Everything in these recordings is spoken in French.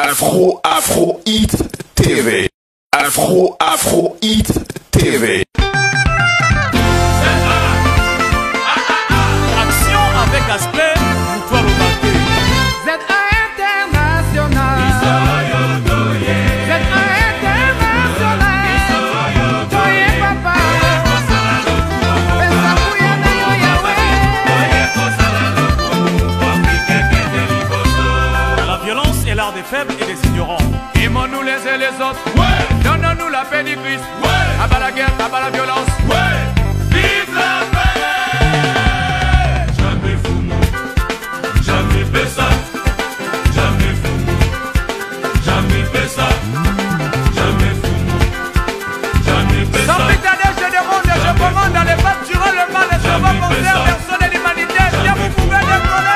Afro Hit TV. Afro Hit TV. Action avec aspect, Victoire Obaké. Z1 International. Z1 International. Toye papa. Pesa kuya na yo Yahweh. La violence est l'art des faibles et des ignorants. Aimons-nous les uns les autres. Donnons-nous la paix du Christ. Abat la guerre, abat la violence. Vive la paix. Jamais fou, jamais fait ça. Jamais fou, jamais fait ça. Jamais fou, jamais fait ça. Sans pitaner, je demande, je commande dans les femmes durant le mal et je vais penser à personne de l'humanité. Bien vous pouvez décoller.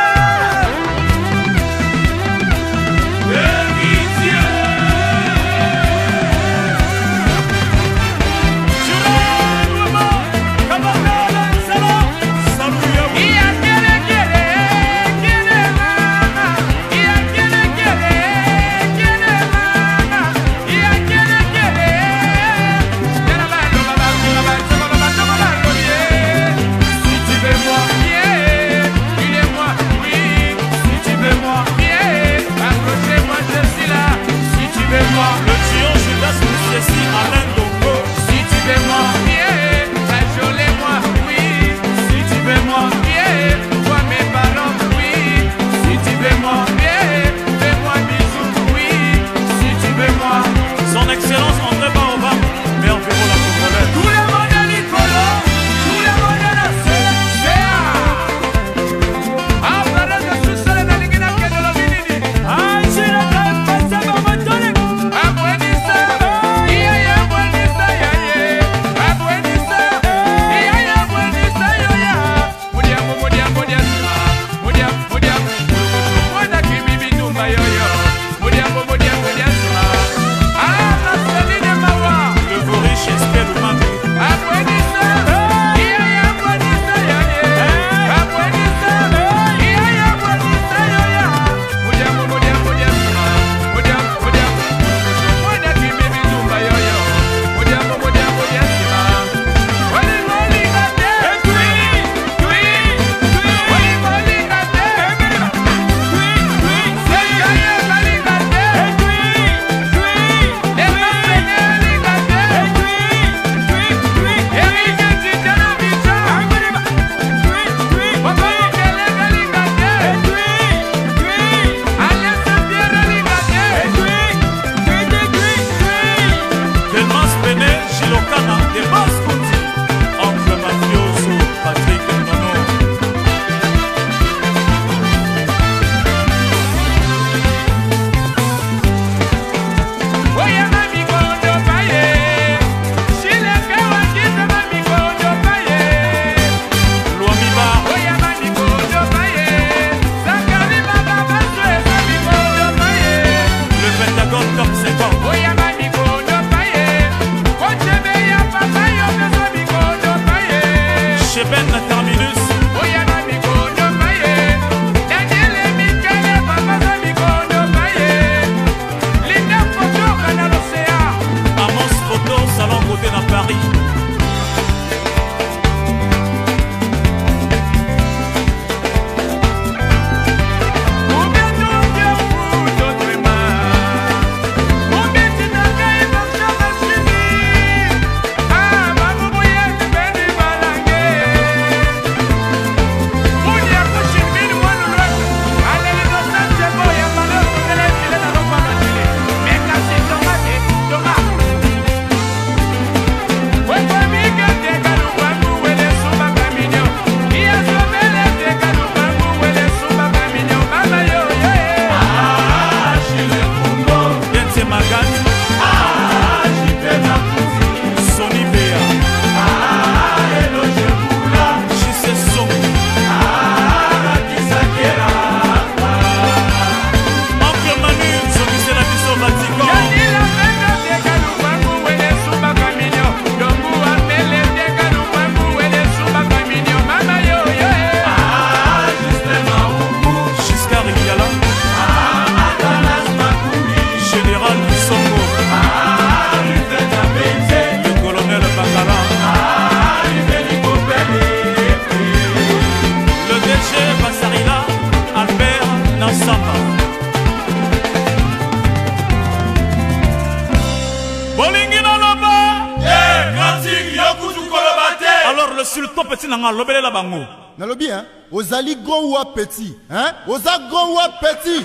le sultan petit nanga lobele la bango. Nalobi hein, ozali grand ou petit, hein? Oza grand ou petit.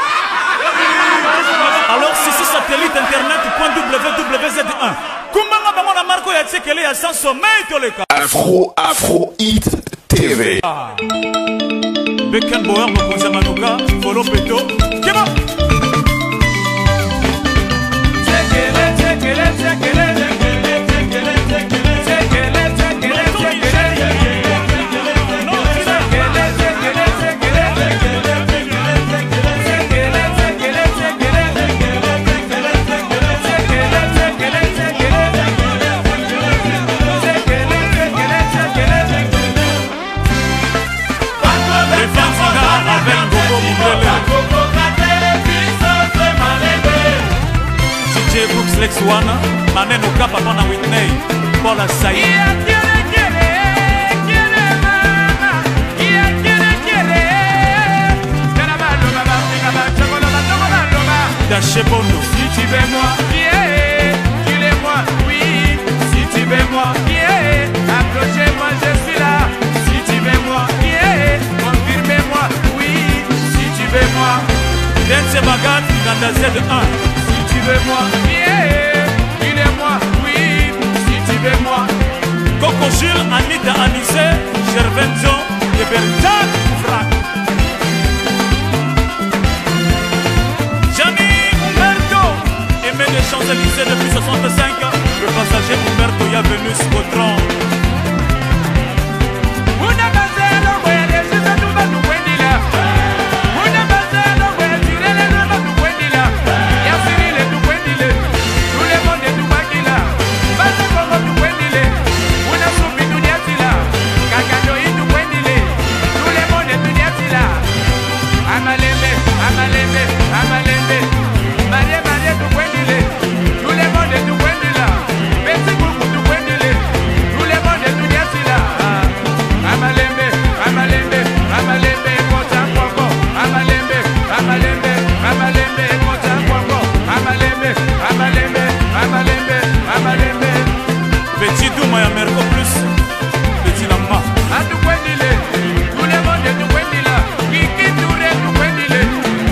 Alors si c'est satellite internet .wwz1. Kumanga bango na marco ya tsekele ya sans sommeil toleka. Afro Hit TV. Becken Boer mokonza manuka, Folo Peto. Keba. Lex wana maneno kapa pana Whitney Paula Saïd Daché Bono. Si tu veux moi, yeah, dis-le-moi, oui. Si tu veux moi, yeah, approchez-moi, je suis là. Si tu veux moi, yeah, confirmez-moi, oui. Si tu veux moi, Dance Bagat Ganda Z1. si tu veux moi, yeah, dis-le-moi, oui. Si tu veux moi, Coco Jules, Anita Anissé, Gervenzo, Libertad Frac. Gianni Umberto, aimé des Champs-Élysées depuis 65. Le passager Umberto y a venu Scotron. una mazelo, ouais, les gens sont tout bas, nous, Wendy, là. Una mazelo, ouais, tu les gens sont tout, Wendy, là. Y'a Cyril et tout, Wendy, là. Tout le monde est tout, Waki, là. Basta Congo, tout, Wendy, là. Una soupi, tout, Niati, là. Kakano, tout, Wendy, là. Tout le monde est tout, Niati, là. Amalembe, Amalembe, Amalembe. Marie, Marie, tout, Wendy, là. Tout le monde est tout, Wendy, là. Merci beaucoup, tout, Wendy, là. Tout le monde est tout, Niati, là. Amalembe, Amalembe, Amalembe, Kota Kwako. Amalembe, Amalembe, Amalembe, Kota Kwako. Amalembe, Amalembe, Amalembe, Amalembe. Petit Douma ya Merco Plus. Petit Lama. À tout Wendile, tout le monde est tout Wendile. Kiki Touré, tout Wendile.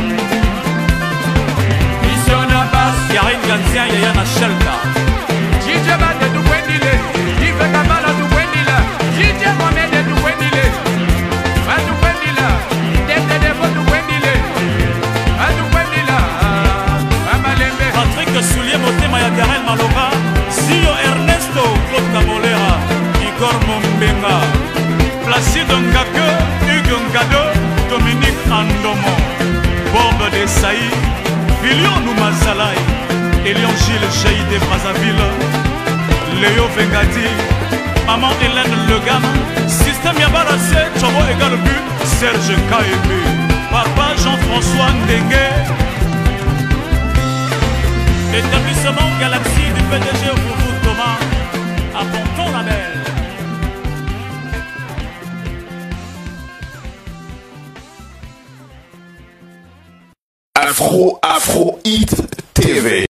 Mission Abbas, Karine Ganzia Yaya na Shelta. DJ Bad est tout Wendile. Yves Kamala tout Wendile. DJ Mohamed est tout Wendile. À tout Wendile. Tête de défaut tout Wendile. À tout Wendile. Amalembe. Patrick Soulier Motema ya Darel Maloba. Zio Ernesto Claude Camolera. Igor Mombenga. Placide Ngake, Hugo Ngado, Dominique Andomo. Bob Desaï. Vilion Noumazalaï. Elion Gilles Chaïdé Brazzaville. Léo Vengati. Maman Hélène Legam. Système Yabarassé, Chobo égale but. Serge Kaébu. Papa Jean-François Ndengue. Établissement Galaxie du PDG Foufou Thomas. À Ponton Label. Afro Hit TV.